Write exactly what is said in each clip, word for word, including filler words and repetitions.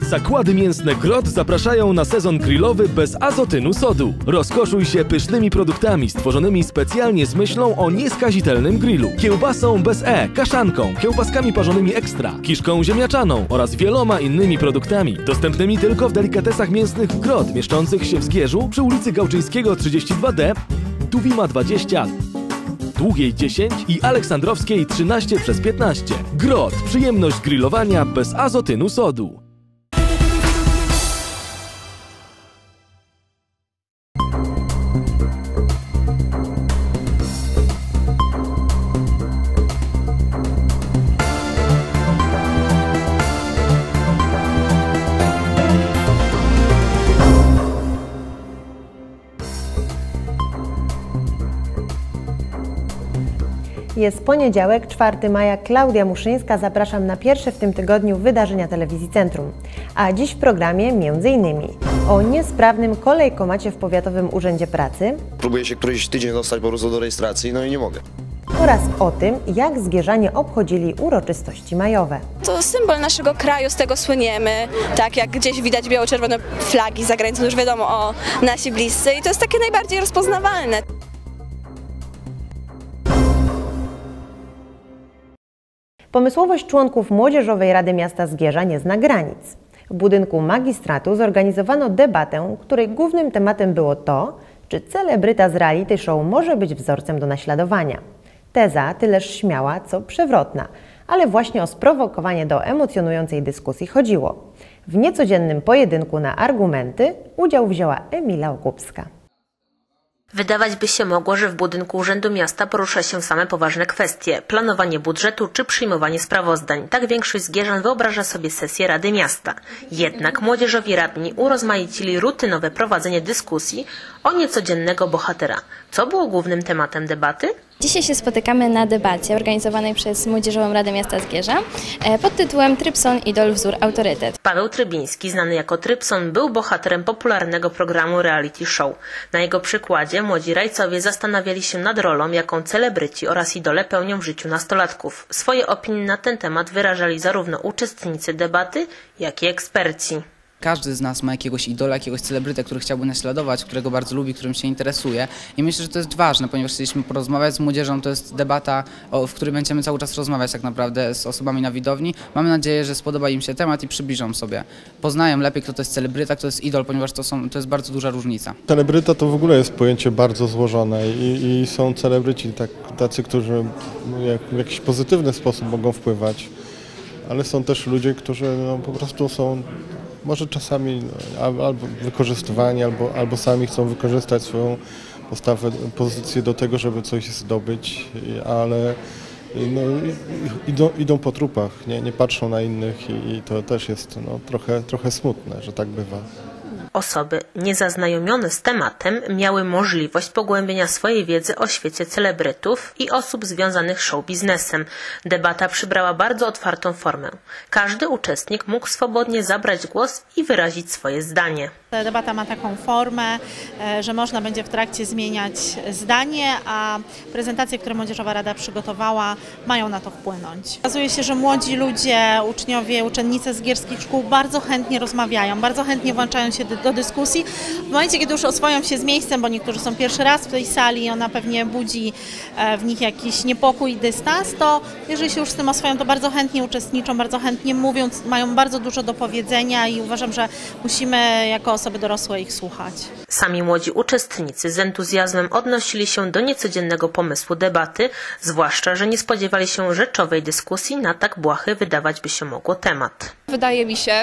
Zakłady mięsne Grot zapraszają na sezon grillowy bez azotynu sodu. Rozkoszuj się pysznymi produktami stworzonymi specjalnie z myślą o nieskazitelnym grillu. Kiełbasą bez E, kaszanką, kiełbaskami parzonymi ekstra, kiszką ziemniaczaną oraz wieloma innymi produktami. Dostępnymi tylko w delikatesach mięsnych Grot, mieszczących się w Zgierzu przy ulicy Gałczyńskiego trzydzieści dwa D, Tuwima dwadzieścia, Długiej dziesięć i Aleksandrowskiej trzynaście przez piętnaście. Grot. Przyjemność grillowania bez azotynu sodu. Jest poniedziałek, czwartego maja, Klaudia Muszyńska. Zapraszam na pierwsze w tym tygodniu wydarzenia Telewizji Centrum. A dziś w programie między innymi o niesprawnym kolejkomacie w Powiatowym Urzędzie Pracy. Próbuję się któryś tydzień dostać po prostu do rejestracji, no i nie mogę. Oraz o tym, jak zgierzanie obchodzili uroczystości majowe. To symbol naszego kraju, z tego słyniemy. Tak jak gdzieś widać biało-czerwone flagi za granicą, już wiadomo o nasi bliscy i to jest takie najbardziej rozpoznawalne. Pomysłowość członków Młodzieżowej Rady Miasta Zgierza nie zna granic. W budynku magistratu zorganizowano debatę, której głównym tematem było to, czy celebryta z reality show może być wzorcem do naśladowania. Teza tyleż śmiała, co przewrotna, ale właśnie o sprowokowanie do emocjonującej dyskusji chodziło. W niecodziennym pojedynku na argumenty udział wzięła Emila Okupska. Wydawać by się mogło, że w budynku Urzędu Miasta porusza się same poważne kwestie, planowanie budżetu czy przyjmowanie sprawozdań. Tak większość zgierzan wyobraża sobie sesję Rady Miasta. Jednak młodzieżowi radni urozmaicili rutynowe prowadzenie dyskusji o niecodziennego bohatera. Co było głównym tematem debaty? Dzisiaj się spotykamy na debacie organizowanej przez Młodzieżową Radę Miasta Zgierza pod tytułem Trypson, idol, wzór, autorytet. Paweł Trybiński, znany jako Trypson, był bohaterem popularnego programu reality show. Na jego przykładzie młodzi rajcowie zastanawiali się nad rolą, jaką celebryci oraz idole pełnią w życiu nastolatków. Swoje opinie na ten temat wyrażali zarówno uczestnicy debaty, jak i eksperci. Każdy z nas ma jakiegoś idola, jakiegoś celebrytę, który chciałby naśladować, którego bardzo lubi, którym się interesuje. I myślę, że to jest ważne, ponieważ chcieliśmy porozmawiać z młodzieżą. To jest debata, w której będziemy cały czas rozmawiać tak naprawdę z osobami na widowni. Mamy nadzieję, że spodoba im się temat i przybliżą sobie. Poznają lepiej, kto to jest celebryta, kto to jest idol, ponieważ to, są, to jest bardzo duża różnica. Celebryta to w ogóle jest pojęcie bardzo złożone i, i są celebryci tak, tacy, którzy jak, w jakiś pozytywny sposób mogą wpływać, ale są też ludzie, którzy no, po prostu są może czasami albo wykorzystywani, albo, albo sami chcą wykorzystać swoją postawę, pozycję do tego, żeby coś zdobyć, ale no, idą, idą po trupach, nie, nie patrzą na innych i, i to też jest no, trochę, trochę smutne, że tak bywa. Osoby niezaznajomione z tematem miały możliwość pogłębienia swojej wiedzy o świecie celebrytów i osób związanych z show biznesem. Debata przybrała bardzo otwartą formę. Każdy uczestnik mógł swobodnie zabrać głos i wyrazić swoje zdanie. Ta debata ma taką formę, że można będzie w trakcie zmieniać zdanie, a prezentacje, które Młodzieżowa Rada przygotowała, mają na to wpłynąć. Okazuje się, że młodzi ludzie, uczniowie, uczennice z gierskich szkół bardzo chętnie rozmawiają, bardzo chętnie włączają się do, do dyskusji. W momencie, kiedy już oswoją się z miejscem, bo niektórzy są pierwszy raz w tej sali i ona pewnie budzi w nich jakiś niepokój i dystans, to jeżeli się już z tym oswoją, to bardzo chętnie uczestniczą, bardzo chętnie mówią, mają bardzo dużo do powiedzenia i uważam, że musimy jako osoby dorosłe ich słuchać. Sami młodzi uczestnicy z entuzjazmem odnosili się do niecodziennego pomysłu debaty, zwłaszcza, że nie spodziewali się rzeczowej dyskusji na tak błahy, wydawać by się mogło, temat. Wydaje mi się,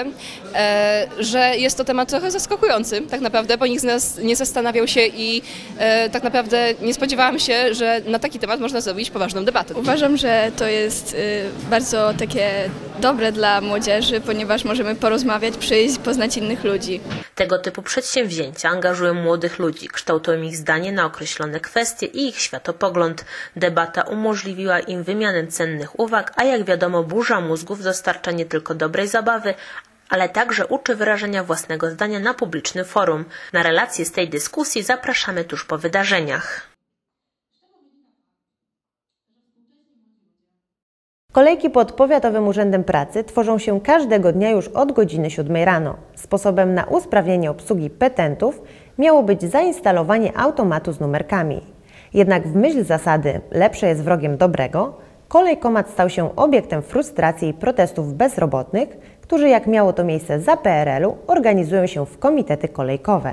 e, że jest to temat trochę zaskakujący, tak naprawdę, bo nikt z nas nie zastanawiał się i e, tak naprawdę nie spodziewałam się, że na taki temat można zrobić poważną debatę. Uważam, że to jest y, bardzo takie dobre dla młodzieży, ponieważ możemy porozmawiać, przyjść, poznać innych ludzi. Tego typu przedsięwzięcia angażują młodych ludzi, kształtują ich zdanie na określone kwestie i ich światopogląd. Debata umożliwiła im wymianę cennych uwag, a jak wiadomo, burza mózgów dostarcza nie tylko dobrej zabawy, ale także uczy wyrażenia własnego zdania na publicznym forum. Na relacje z tej dyskusji zapraszamy tuż po wydarzeniach. Kolejki pod Powiatowym Urzędem Pracy tworzą się każdego dnia już od godziny siódmej rano. Sposobem na usprawnienie obsługi petentów miało być zainstalowanie automatu z numerkami. Jednak w myśl zasady lepsze jest wrogiem dobrego, kolejkomat stał się obiektem frustracji i protestów bezrobotnych, którzy, jak miało to miejsce za P R L u, organizują się w komitety kolejkowe.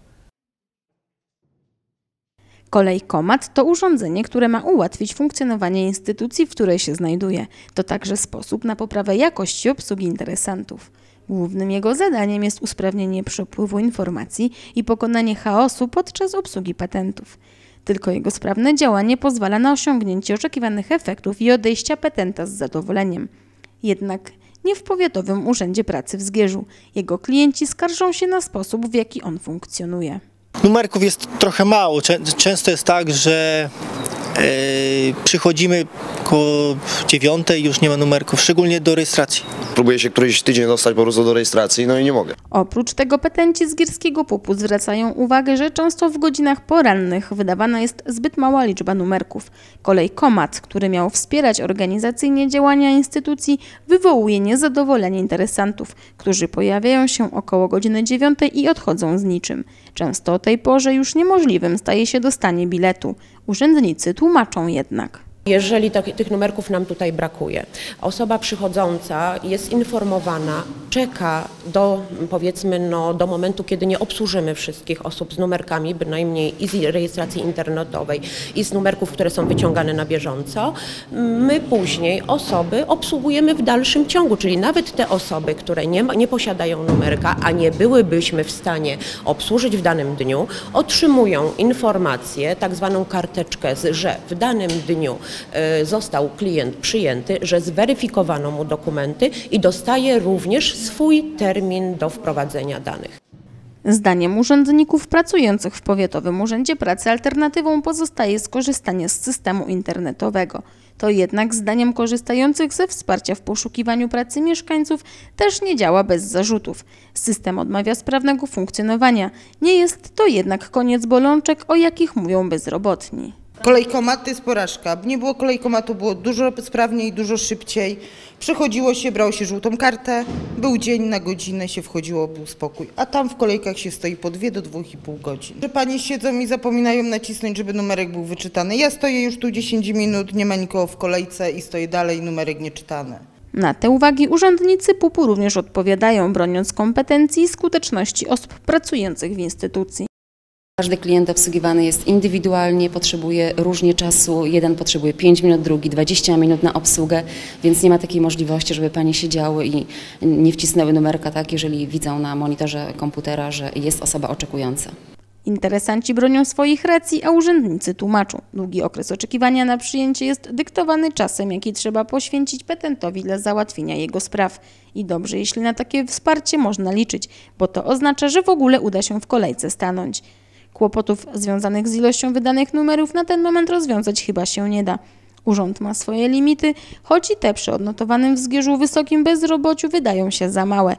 Kolejkomat to urządzenie, które ma ułatwić funkcjonowanie instytucji, w której się znajduje. To także sposób na poprawę jakości obsługi interesantów. Głównym jego zadaniem jest usprawnienie przepływu informacji i pokonanie chaosu podczas obsługi patentów. Tylko jego sprawne działanie pozwala na osiągnięcie oczekiwanych efektów i odejścia petenta z zadowoleniem. Jednak nie w Powiatowym Urzędzie Pracy w Zgierzu. Jego klienci skarżą się na sposób, w jaki on funkcjonuje. Numerków jest trochę mało. Często jest tak, że yy, przychodzimy koło dziewiątej, już nie ma numerków, szczególnie do rejestracji. Próbuję się któryś tydzień dostać po prostu do rejestracji, no i nie mogę. Oprócz tego petenci z Gierskiego Pupu zwracają uwagę, że często w godzinach porannych wydawana jest zbyt mała liczba numerków. Kolejkomat, który miał wspierać organizacyjnie działania instytucji, wywołuje niezadowolenie interesantów, którzy pojawiają się około godziny dziewiątej i odchodzą z niczym. Często o tej porze już niemożliwym staje się dostanie biletu. Urzędnicy tłumaczą jednak. Jeżeli to, tych numerków nam tutaj brakuje, osoba przychodząca jest informowana, czeka do, powiedzmy, no, do momentu, kiedy nie obsłużymy wszystkich osób z numerkami, bynajmniej i z rejestracji internetowej, i z numerków, które są wyciągane na bieżąco. My później osoby obsługujemy w dalszym ciągu, czyli nawet te osoby, które nie, nie posiadają numerka, a nie byłybyśmy w stanie obsłużyć w danym dniu, otrzymują informację, tak zwaną karteczkę, że w danym dniu został klient przyjęty, że zweryfikowano mu dokumenty i dostaje również swój termin do wprowadzenia danych. Zdaniem urzędników pracujących w Powiatowym Urzędzie Pracy alternatywą pozostaje skorzystanie z systemu internetowego. To jednak zdaniem korzystających ze wsparcia w poszukiwaniu pracy mieszkańców też nie działa bez zarzutów. System odmawia sprawnego funkcjonowania. Nie jest to jednak koniec bolączek, o jakich mówią bezrobotni. Kolejkomat to jest porażka. Nie było kolejkomatu, było dużo sprawniej, dużo szybciej. Przychodziło się, brało się żółtą kartę, był dzień, na godzinę się wchodziło, był spokój. A tam w kolejkach się stoi po dwie do dwóch i pół godzin. Że panie siedzą i zapominają nacisnąć, żeby numerek był wyczytany. Ja stoję już tu dziesięć minut, nie ma nikogo w kolejce i stoję dalej, numerek nieczytany. Na te uwagi urzędnicy pupu również odpowiadają, broniąc kompetencji i skuteczności osób pracujących w instytucji. Każdy klient obsługiwany jest indywidualnie, potrzebuje różnie czasu. Jeden potrzebuje pięć minut, drugi dwadzieścia minut na obsługę, więc nie ma takiej możliwości, żeby panie siedziały i nie wcisnęły numerka, tak, jeżeli widzą na monitorze komputera, że jest osoba oczekująca. Interesanci bronią swoich racji, a urzędnicy tłumaczą. Długi okres oczekiwania na przyjęcie jest dyktowany czasem, jaki trzeba poświęcić petentowi dla załatwienia jego spraw. I dobrze, jeśli na takie wsparcie można liczyć, bo to oznacza, że w ogóle uda się w kolejce stanąć. Kłopotów związanych z ilością wydanych numerów na ten moment rozwiązać chyba się nie da. Urząd ma swoje limity, choć i te przy odnotowanym w Zgierzu wysokim bezrobociu wydają się za małe.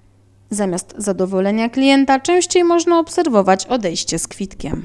Zamiast zadowolenia klienta częściej można obserwować odejście z kwitkiem.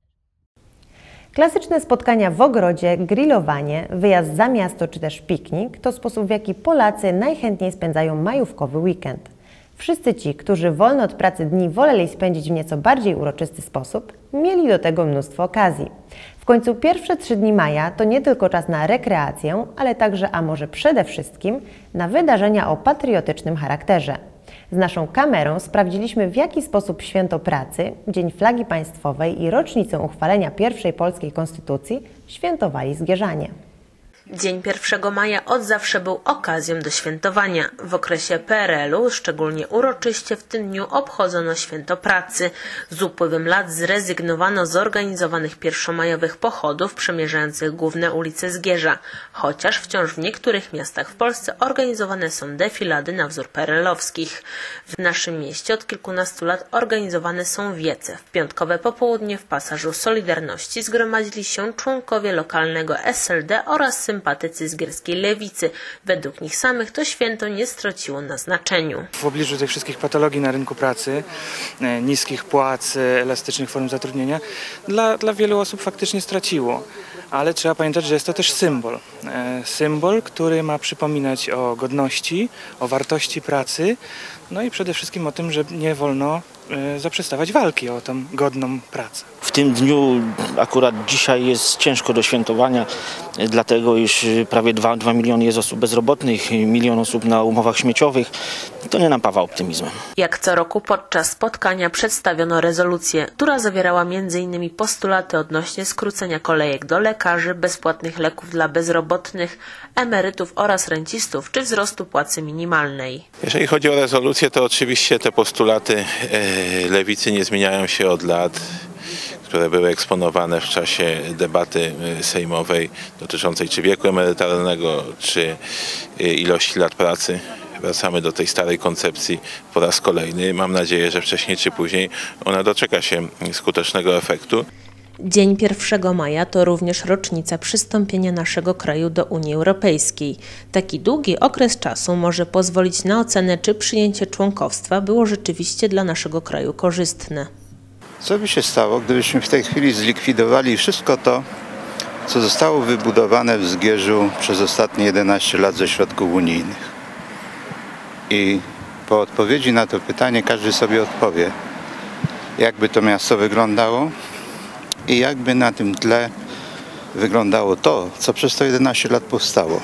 Klasyczne spotkania w ogrodzie, grillowanie, wyjazd za miasto czy też piknik to sposób, w jaki Polacy najchętniej spędzają majówkowy weekend. Wszyscy ci, którzy wolne od pracy dni woleli spędzić w nieco bardziej uroczysty sposób, mieli do tego mnóstwo okazji. W końcu pierwsze trzy dni maja to nie tylko czas na rekreację, ale także, a może przede wszystkim, na wydarzenia o patriotycznym charakterze. Z naszą kamerą sprawdziliśmy, w jaki sposób Święto Pracy, Dzień Flagi Państwowej i rocznicę uchwalenia pierwszej polskiej konstytucji świętowali zgierzanie. Dzień pierwszego maja od zawsze był okazją do świętowania. W okresie P R L u szczególnie uroczyście w tym dniu obchodzono Święto Pracy. Z upływem lat zrezygnowano z organizowanych pierwszomajowych pochodów przemierzających główne ulice Zgierza, chociaż wciąż w niektórych miastach w Polsce organizowane są defilady na wzór P R L owskich. W naszym mieście od kilkunastu lat organizowane są wiece. W piątkowe popołudnie w pasażu Solidarności zgromadzili się członkowie lokalnego S L D oraz sympatycy zgierskiej lewicy. Według nich samych to święto nie straciło na znaczeniu. W obliczu tych wszystkich patologii na rynku pracy, niskich płac, elastycznych form zatrudnienia, dla, dla wielu osób faktycznie straciło. Ale trzeba pamiętać, że jest to też symbol. Symbol, który ma przypominać o godności, o wartości pracy, no i przede wszystkim o tym, że nie wolno zaprzestawać walki o tą godną pracę. W tym dniu akurat dzisiaj jest ciężko do świętowania, dlatego iż prawie dwa miliony jest osób bezrobotnych, milion osób na umowach śmieciowych. To nie napawa optymizmem. Jak co roku podczas spotkania przedstawiono rezolucję, która zawierała między innymi postulaty odnośnie skrócenia kolejek do lekarzy, bezpłatnych leków dla bezrobotnych, emerytów oraz rencistów czy wzrostu płacy minimalnej. Jeżeli chodzi o rezolucję, to oczywiście te postulaty lewicy nie zmieniają się od lat, które były eksponowane w czasie debaty sejmowej dotyczącej czy wieku emerytalnego, czy ilości lat pracy. Wracamy do tej starej koncepcji po raz kolejny. Mam nadzieję, że wcześniej czy później ona doczeka się skutecznego efektu. Dzień pierwszego maja to również rocznica przystąpienia naszego kraju do Unii Europejskiej. Taki długi okres czasu może pozwolić na ocenę, czy przyjęcie członkostwa było rzeczywiście dla naszego kraju korzystne. Co by się stało, gdybyśmy w tej chwili zlikwidowali wszystko to, co zostało wybudowane w Zgierzu przez ostatnie jedenaście lat ze środków unijnych? I po odpowiedzi na to pytanie każdy sobie odpowie, jakby to miasto wyglądało i jakby na tym tle wyglądało to, co przez te jedenaście lat powstało.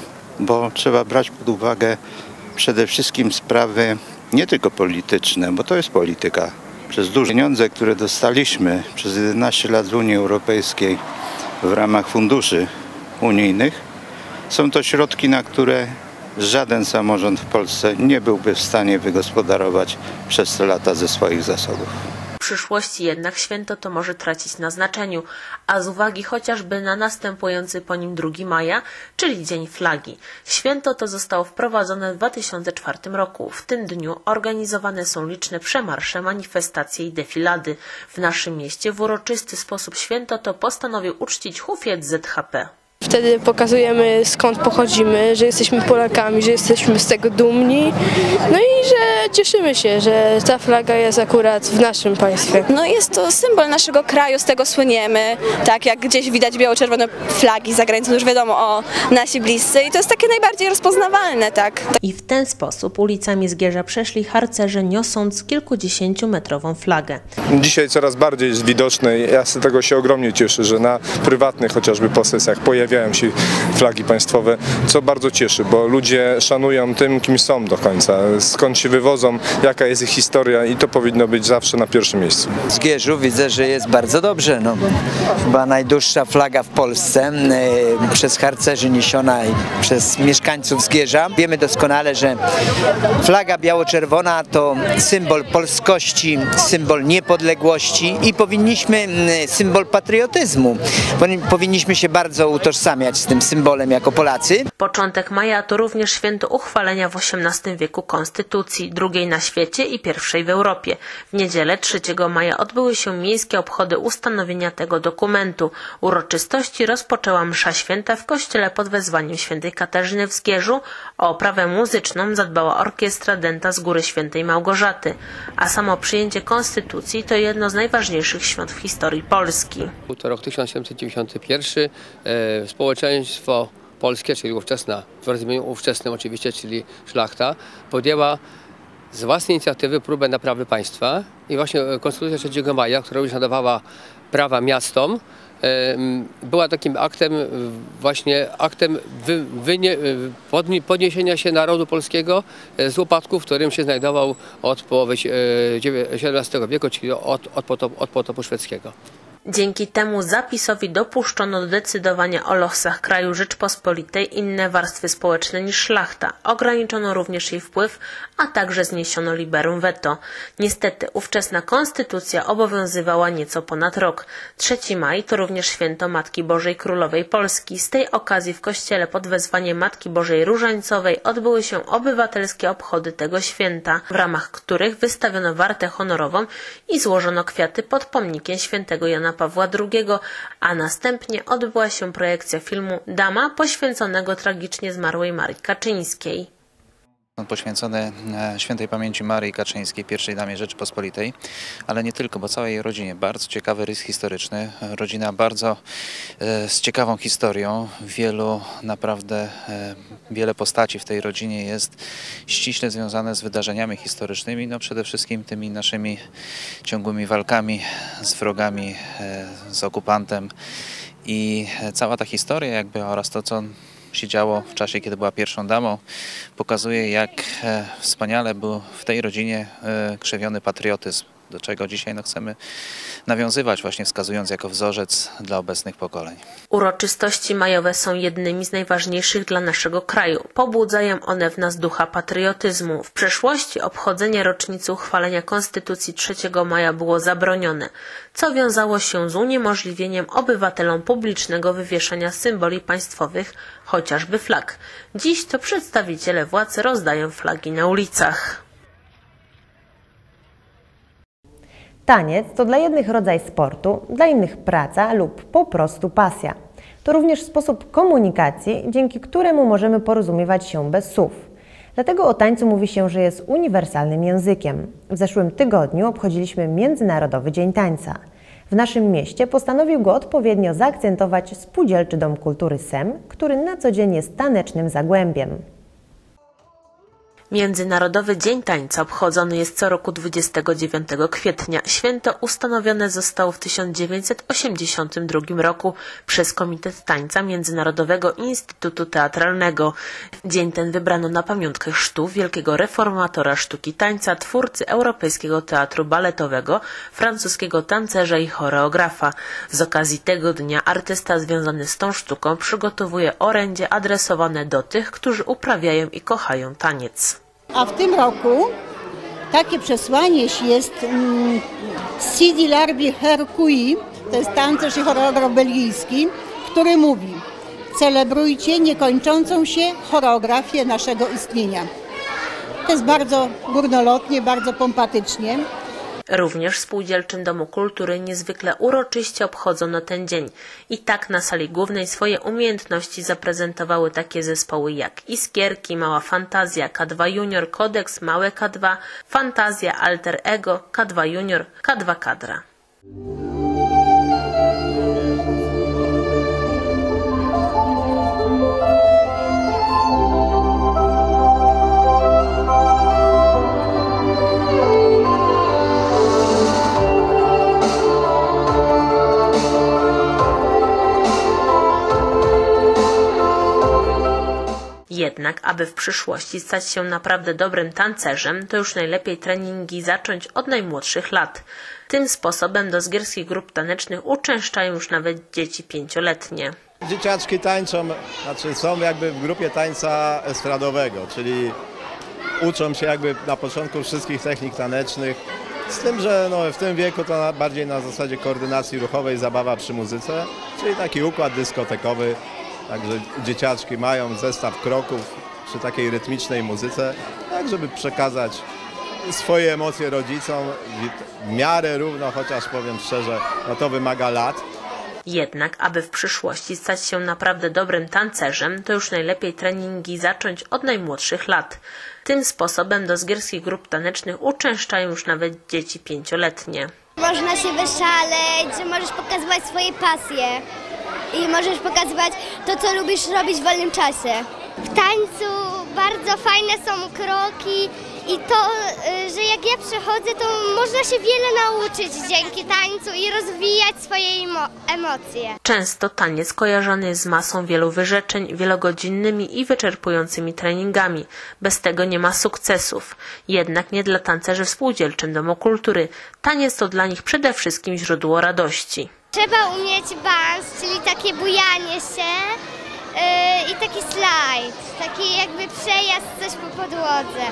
Bo trzeba brać pod uwagę przede wszystkim sprawy nie tylko polityczne, bo to jest polityka. Przez duże pieniądze, które dostaliśmy przez jedenaście lat z Unii Europejskiej w ramach funduszy unijnych, są to środki, na które żaden samorząd w Polsce nie byłby w stanie wygospodarować przez te lata ze swoich zasobów. W przyszłości jednak święto to może tracić na znaczeniu, a z uwagi chociażby na następujący po nim drugiego maja, czyli Dzień Flagi. Święto to zostało wprowadzone w dwa tysiące czwartym roku. W tym dniu organizowane są liczne przemarsze, manifestacje i defilady. W naszym mieście w uroczysty sposób święto to postanowił uczcić hufiec Z H P. Wtedy pokazujemy, skąd pochodzimy, że jesteśmy Polakami, że jesteśmy z tego dumni, no i że cieszymy się, że ta flaga jest akurat w naszym państwie. No jest to symbol naszego kraju, z tego słyniemy, tak jak gdzieś widać biało-czerwone flagi za granicą, już wiadomo o nasi bliscy i to jest takie najbardziej rozpoznawalne, tak. I w ten sposób ulicami Zgierza przeszli harcerze, niosąc kilkudziesięciometrową flagę. Dzisiaj coraz bardziej jest widoczne i ja z tego się ogromnie cieszę, że na prywatnych chociażby posesjach pojawiają się flagi państwowe, co bardzo cieszy, bo ludzie szanują tym, kim są do końca, skąd się wywodzą, jaka jest ich historia i to powinno być zawsze na pierwszym miejscu. W Zgierzu widzę, że jest bardzo dobrze. No, chyba najdłuższa flaga w Polsce, e, przez harcerzy niesiona i przez mieszkańców Zgierza. Wiemy doskonale, że flaga biało-czerwona to symbol polskości, symbol niepodległości i powinniśmy, symbol patriotyzmu, powinniśmy się bardzo utożsamiać z tym symbolem jako Polacy. Początek maja to również święto uchwalenia w osiemnastym wieku konstytucji, drugiej na świecie i pierwszej w Europie. W niedzielę trzeciego maja odbyły się miejskie obchody ustanowienia tego dokumentu. Uroczystości rozpoczęła msza święta w kościele pod wezwaniem świętej Katarzyny w Zgierzu. O oprawę muzyczną zadbała orkiestra Dęta z Góry Świętej Małgorzaty. A samo przyjęcie konstytucji to jedno z najważniejszych świąt w historii Polski. To rok tysiąc siedemset dziewięćdziesiąty pierwszy. E, społeczeństwo polskie, czyli ówczesna, w rozumieniu ówczesnym oczywiście, czyli szlachta, podjęła z własnej inicjatywy próbę naprawy państwa i właśnie Konstytucja trzeciego maja, która już nadawała prawa miastom, e, była takim aktem, właśnie aktem wy, wynie, podniesienia się narodu polskiego z upadku, w którym się znajdował od połowy siedemnastego wieku, czyli od, od, potopu, od potopu szwedzkiego. Dzięki temu zapisowi dopuszczono do decydowania o losach kraju Rzeczpospolitej inne warstwy społeczne niż szlachta. Ograniczono również jej wpływ, a także zniesiono liberum veto. Niestety ówczesna konstytucja obowiązywała nieco ponad rok. trzeci maj to również święto Matki Bożej Królowej Polski. Z tej okazji w kościele pod wezwaniem Matki Bożej Różańcowej odbyły się obywatelskie obchody tego święta, w ramach których wystawiono wartę honorową i złożono kwiaty pod pomnikiem świętego Jana Jana Pawła drugiego, a następnie odbyła się projekcja filmu Dama poświęconego tragicznie zmarłej Marii Kaczyńskiej. Poświęcony świętej pamięci Maryi Kaczyńskiej, pierwszej damie Rzeczypospolitej, ale nie tylko, bo całej jej rodzinie. Bardzo ciekawy rys historyczny. Rodzina bardzo e, z ciekawą historią. Wielu, naprawdę e, wiele postaci w tej rodzinie jest ściśle związane z wydarzeniami historycznymi, no przede wszystkim tymi naszymi ciągłymi walkami z wrogami, e, z okupantem i cała ta historia jakby oraz to, co się działo w czasie, kiedy była pierwszą damą, pokazuje, jak e, wspaniale był w tej rodzinie e, krzewiony patriotyzm, do czego dzisiaj no, chcemy nawiązywać, właśnie wskazując jako wzorzec dla obecnych pokoleń. Uroczystości majowe są jednymi z najważniejszych dla naszego kraju. Pobudzają one w nas ducha patriotyzmu. W przeszłości obchodzenie rocznicy uchwalenia Konstytucji trzeciego maja było zabronione, co wiązało się z uniemożliwieniem obywatelom publicznego wywieszania symboli państwowych, chociażby flag. Dziś to przedstawiciele władz rozdają flagi na ulicach. Taniec to dla jednych rodzaj sportu, dla innych praca lub po prostu pasja. To również sposób komunikacji, dzięki któremu możemy porozumiewać się bez słów. Dlatego o tańcu mówi się, że jest uniwersalnym językiem. W zeszłym tygodniu obchodziliśmy Międzynarodowy Dzień Tańca. W naszym mieście postanowił go odpowiednio zaakcentować Spółdzielczy Dom Kultury S E M, który na co dzień jest tanecznym zagłębiem. Międzynarodowy Dzień Tańca obchodzony jest co roku dwudziestego dziewiątego kwietnia. Święto ustanowione zostało w tysiąc dziewięćset osiemdziesiątym drugim roku przez Komitet Tańca Międzynarodowego Instytutu Teatralnego. Dzień ten wybrano na pamiątkę chrztu wielkiego reformatora sztuki tańca, twórcy europejskiego teatru baletowego, francuskiego tancerza i choreografa. Z okazji tego dnia artysta związany z tą sztuką przygotowuje orędzie adresowane do tych, którzy uprawiają i kochają taniec. A w tym roku takie przesłanie jest mm, Sidi Larbi Hercui, to jest tancerz i choreograf belgijski, który mówi: celebrujcie niekończącą się choreografię naszego istnienia. To jest bardzo górnolotnie, bardzo pompatycznie. Również w Spółdzielczym Domu Kultury niezwykle uroczyście obchodzono ten dzień. I tak na sali głównej swoje umiejętności zaprezentowały takie zespoły jak Iskierki, Mała Fantazja, K dwa Junior, Kodeks, Małe K dwa, Fantazja, Alter Ego, K dwa Junior, K dwa Kadra. Jednak, aby w przyszłości stać się naprawdę dobrym tancerzem, to już najlepiej treningi zacząć od najmłodszych lat. Tym sposobem do zgierskich grup tanecznych uczęszczają już nawet dzieci pięcioletnie. Dzieciaczki tańczą, znaczy są jakby w grupie tańca estradowego, czyli uczą się jakby na początku wszystkich technik tanecznych, z tym, że no, w tym wieku to na, bardziej na zasadzie koordynacji ruchowej, zabawa przy muzyce, czyli taki układ dyskotekowy. Także dzieciaczki mają zestaw kroków przy takiej rytmicznej muzyce, tak żeby przekazać swoje emocje rodzicom w miarę równo, chociaż powiem szczerze, no to wymaga lat. Jednak, aby w przyszłości stać się naprawdę dobrym tancerzem, to już najlepiej treningi zacząć od najmłodszych lat. Tym sposobem do zgierskich grup tanecznych uczęszczają już nawet dzieci pięcioletnie. Można się wyszaleć, że możesz pokazywać swoje pasje. I możesz pokazywać to, co lubisz robić w wolnym czasie. W tańcu bardzo fajne są kroki i to, że jak ja przychodzę, to można się wiele nauczyć dzięki tańcu i rozwijać swoje emocje. Często taniec kojarzony jest z masą wielu wyrzeczeń, wielogodzinnymi i wyczerpującymi treningami. Bez tego nie ma sukcesów. Jednak nie dla tancerzy w Spółdzielczym Domu Kultury. Taniec to dla nich przede wszystkim źródło radości. Trzeba umieć bans, czyli takie bujanie się yy, i taki slajd, taki jakby przejazd coś po podłodze.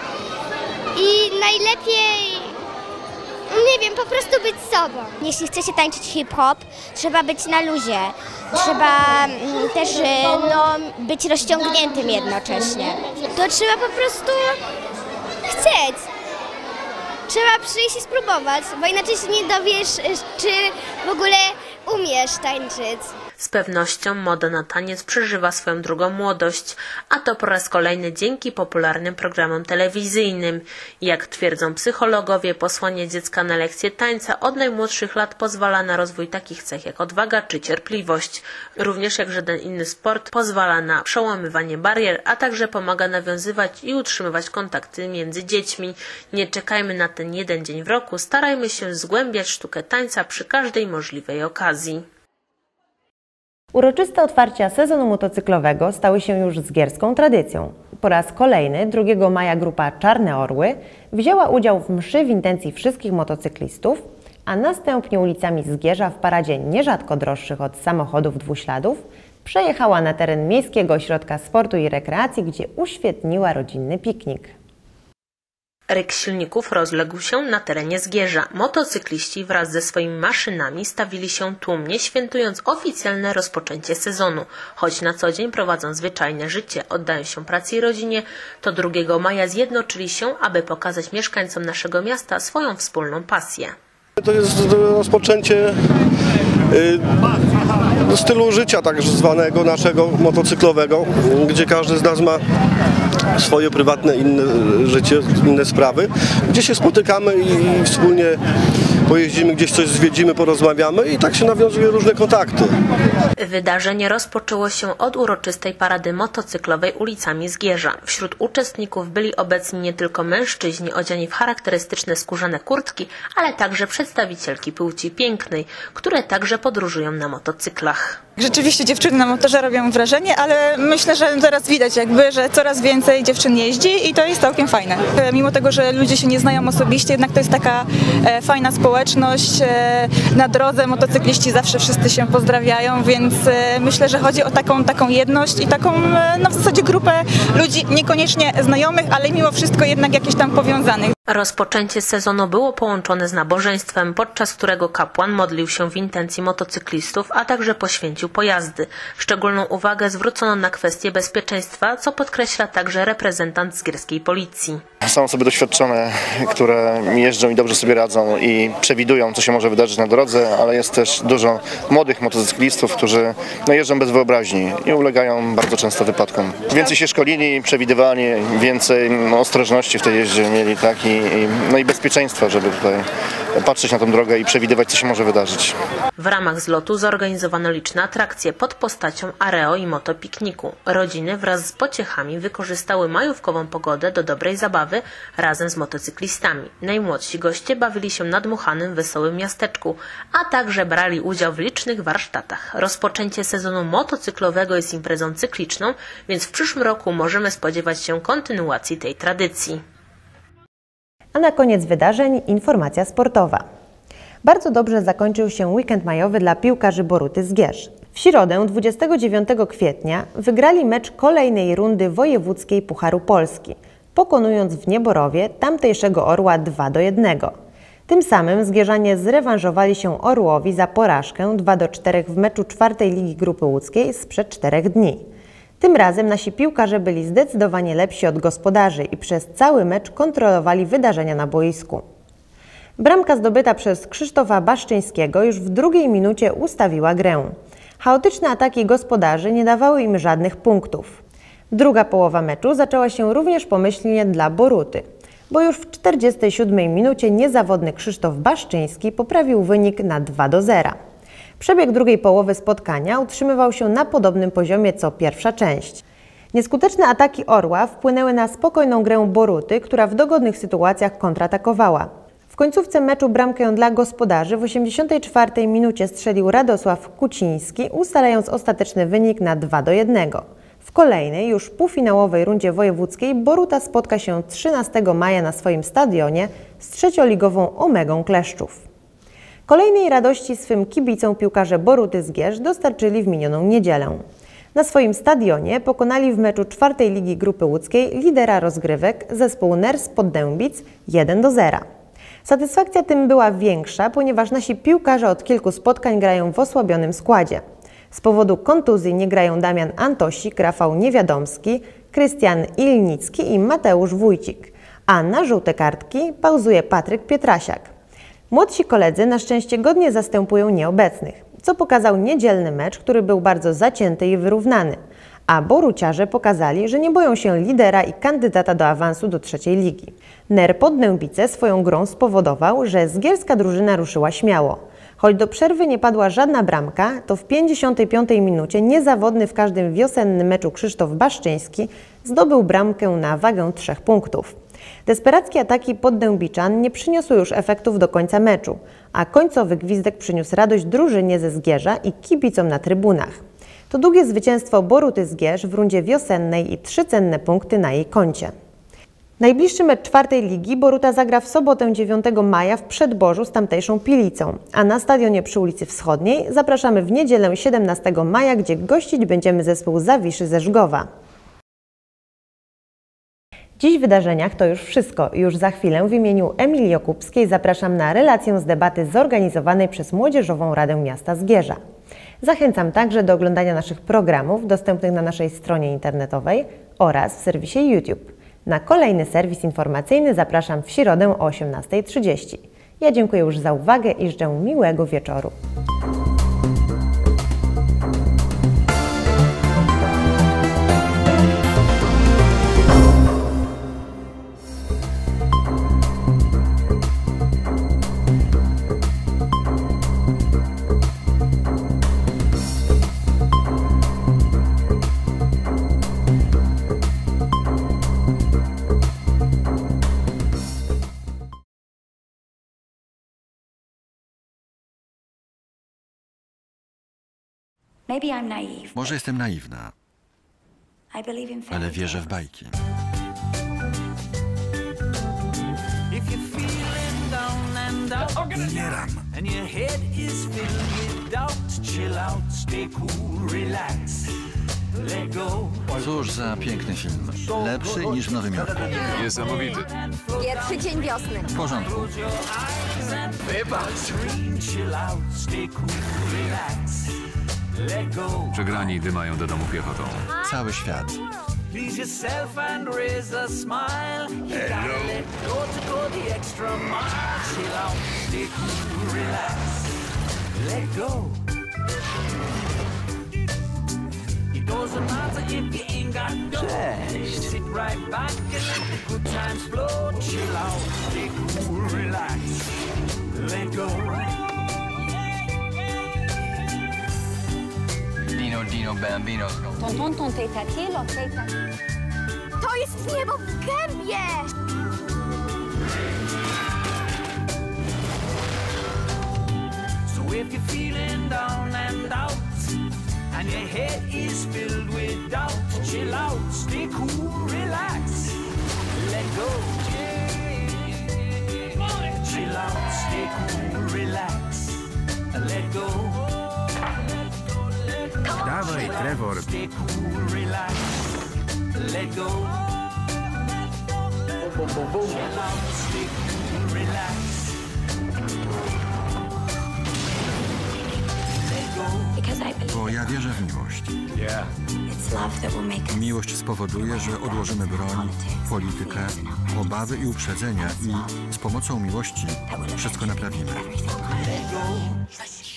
I najlepiej, nie wiem, po prostu być sobą. Jeśli chce się tańczyć hip-hop, trzeba być na luzie. Trzeba mm, też no, być rozciągniętym jednocześnie. To trzeba po prostu chcieć. Trzeba przyjść i spróbować, bo inaczej się nie dowiesz, czy w ogóle umiesz tańczyć. Z pewnością moda na taniec przeżywa swoją drugą młodość, a to po raz kolejny dzięki popularnym programom telewizyjnym. Jak twierdzą psychologowie, posłanie dziecka na lekcje tańca od najmłodszych lat pozwala na rozwój takich cech jak odwaga czy cierpliwość. Również jak żaden inny sport pozwala na przełamywanie barier, a także pomaga nawiązywać i utrzymywać kontakty między dziećmi. Nie czekajmy na ten jeden dzień w roku, starajmy się zgłębiać sztukę tańca przy każdej możliwej okazji. Uroczyste otwarcia sezonu motocyklowego stały się już zgierską tradycją. Po raz kolejny drugiego maja grupa Czarne Orły wzięła udział w mszy w intencji wszystkich motocyklistów, a następnie ulicami Zgierza w paradzie nierzadko droższych od samochodów dwuśladów przejechała na teren Miejskiego Ośrodka Sportu i Rekreacji, gdzie uświetniła rodzinny piknik. Ryk silników rozległ się na terenie Zgierza. Motocykliści wraz ze swoimi maszynami stawili się tłumnie, świętując oficjalne rozpoczęcie sezonu. Choć na co dzień prowadzą zwyczajne życie, oddają się pracy i rodzinie, to drugiego maja zjednoczyli się, aby pokazać mieszkańcom naszego miasta swoją wspólną pasję. To jest rozpoczęcie y, stylu życia tak zwanego naszego motocyklowego, gdzie każdy z nas ma swoje prywatne inne życie, inne sprawy, gdzie się spotykamy i wspólnie pojeździmy, gdzieś coś zwiedzimy, porozmawiamy i tak się nawiązuje różne kontakty. Wydarzenie rozpoczęło się od uroczystej parady motocyklowej ulicami Zgierza. Wśród uczestników byli obecni nie tylko mężczyźni odziani w charakterystyczne skórzane kurtki, ale także przedstawicielki płci pięknej, które także podróżują na motocyklach. Rzeczywiście dziewczyny na motorze robią wrażenie, ale myślę, że teraz widać jakby, że coraz więcej dziewczyn jeździ i to jest całkiem fajne. Mimo tego, że ludzie się nie znają osobiście, jednak to jest taka e, fajna społeczność. E, na drodze motocykliści zawsze wszyscy się pozdrawiają, więc e, myślę, że chodzi o taką, taką jedność i taką e, no w zasadzie grupę ludzi niekoniecznie znajomych, ale mimo wszystko jednak jakichś tam powiązanych. Rozpoczęcie sezonu było połączone z nabożeństwem, podczas którego kapłan modlił się w intencji motocyklistów, a także poświęcił pojazdy. Szczególną uwagę zwrócono na kwestię bezpieczeństwa, co podkreśla także reprezentant zgierskiej policji. Są osoby doświadczone, które jeżdżą i dobrze sobie radzą i przewidują, co się może wydarzyć na drodze, ale jest też dużo młodych motocyklistów, którzy no, jeżdżą bez wyobraźni i ulegają bardzo często wypadkom. Więcej się szkolili, przewidywali, więcej no, ostrożności w tej jeździe mieli, tak? I, i, no i bezpieczeństwa, żeby tutaj patrzeć na tą drogę i przewidywać, co się może wydarzyć. W ramach zlotu zorganizowano liczne atrakcje pod postacią areo i motopikniku. Rodziny wraz z pociechami wykorzystały majówkową pogodę do dobrej zabawy razem z motocyklistami. Najmłodsi goście bawili się na dmuchanym, wesołym miasteczku, a także brali udział w licznych warsztatach. Rozpoczęcie sezonu motocyklowego jest imprezą cykliczną, więc w przyszłym roku możemy spodziewać się kontynuacji tej tradycji. A na koniec wydarzeń informacja sportowa. Bardzo dobrze zakończył się weekend majowy dla piłkarzy Boruty Zgierz. W środę, dwudziestego dziewiątego kwietnia, wygrali mecz kolejnej rundy wojewódzkiej Pucharu Polski, pokonując w Nieborowie tamtejszego Orła dwa do jednego. Tym samym zgierzanie zrewanżowali się Orłowi za porażkę dwa do czterech w meczu czwartej Ligi Grupy Łódzkiej sprzed czterech dni. Tym razem nasi piłkarze byli zdecydowanie lepsi od gospodarzy i przez cały mecz kontrolowali wydarzenia na boisku. Bramka zdobyta przez Krzysztofa Baszczyńskiego już w drugiej minucie ustawiła grę. Chaotyczne ataki gospodarzy nie dawały im żadnych punktów. Druga połowa meczu zaczęła się również pomyślnie dla Boruty, bo już w czterdziestej siódmej minucie niezawodny Krzysztof Baszczyński poprawił wynik na dwa do zera. Przebieg drugiej połowy spotkania utrzymywał się na podobnym poziomie co pierwsza część. Nieskuteczne ataki Orła wpłynęły na spokojną grę Boruty, która w dogodnych sytuacjach kontratakowała. W końcówce meczu bramkę dla gospodarzy w osiemdziesiątej czwartej minucie strzelił Radosław Kuciński, ustalając ostateczny wynik na dwa do jednego. W kolejnej, już półfinałowej rundzie wojewódzkiej Boruta spotka się trzynastego maja na swoim stadionie z trzecioligową Omegą Kleszczów. Kolejnej radości swym kibicom piłkarze Boruty Zgierz dostarczyli w minioną niedzielę. Na swoim stadionie pokonali w meczu czwartej Ligi Grupy Łódzkiej lidera rozgrywek zespół N E R S Poddębic jeden do zera. Satysfakcja tym była większa, ponieważ nasi piłkarze od kilku spotkań grają w osłabionym składzie. Z powodu kontuzji nie grają Damian Antosik, Rafał Niewiadomski, Krystian Ilnicki i Mateusz Wójcik, a na żółte kartki pauzuje Patryk Pietrasiak. Młodsi koledzy na szczęście godnie zastępują nieobecnych. co pokazał niedzielny mecz, który był bardzo zacięty i wyrównany. A boruciarze pokazali, że nie boją się lidera i kandydata do awansu do trzeciej ligi. N E R Poddębice swoją grą spowodował, że zgierska drużyna ruszyła śmiało. Choć do przerwy nie padła żadna bramka, to w pięćdziesiątej piątej minucie niezawodny w każdym wiosennym meczu Krzysztof Baszczyński zdobył bramkę na wagę trzech punktów. Desperackie ataki Poddębiczan nie przyniosły już efektów do końca meczu, a końcowy gwizdek przyniósł radość drużynie ze Zgierza i kibicom na trybunach. To drugie zwycięstwo Boruty Zgierz w rundzie wiosennej i trzy cenne punkty na jej koncie. Najbliższy mecz czwartej ligi Boruta zagra w sobotę dziewiątego maja w Przedborzu z tamtejszą Pilicą, a na stadionie przy ulicy Wschodniej zapraszamy w niedzielę siedemnastego maja, gdzie gościć będziemy zespół Zawiszy ze Żgowa. Dziś w wydarzeniach to już wszystko. Już za chwilę w imieniu Emilii Okupskiej zapraszam na relację z debaty zorganizowanej przez Młodzieżową Radę Miasta Zgierza. Zachęcam także do oglądania naszych programów dostępnych na naszej stronie internetowej oraz w serwisie YouTube. Na kolejny serwis informacyjny zapraszam w środę o osiemnastej trzydzieści. Ja dziękuję już za uwagę i życzę miłego wieczoru. Może jestem naiwna, ale wierzę w bajki. Umieram. Cóż za piękny film. Lepszy niż w Nowym Jorku. Niesamowity. Pierwszy dzień wiosny. W porządku. Wybacz. Przegrani dymają do domu piechotą. Cały świat. Cześć. Dino, Dino, Bambino. Tonton, ton, teta, cielo, teta. To jest niebo w gębie! So if you're feeling down and out, and your head is filled with doubt, chill out, stay cool, relax, let go. Chill out, stay cool, relax, let go. Dawaj, Trevor. Bo ja wierzę w miłość. Miłość spowoduje, że odłożymy broń, politykę, obawy i uprzedzenia i z pomocą miłości wszystko naprawimy.